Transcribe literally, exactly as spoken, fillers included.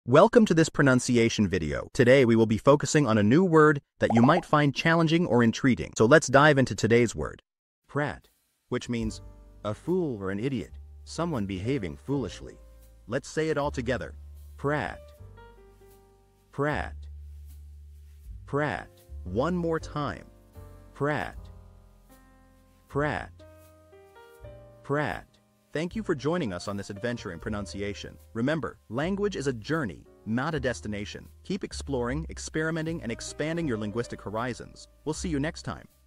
Welcome to this pronunciation video. Today we will be focusing on a new word that you might find challenging or intriguing. So let's dive into today's word. Pratt, which means a fool or an idiot, someone behaving foolishly. Let's say it all together. Pratt. Pratt. Pratt. One more time. Pratt. Pratt. Pratt. Thank you for joining us on this adventure in pronunciation. Remember, language is a journey, not a destination. Keep exploring, experimenting, and expanding your linguistic horizons. We'll see you next time.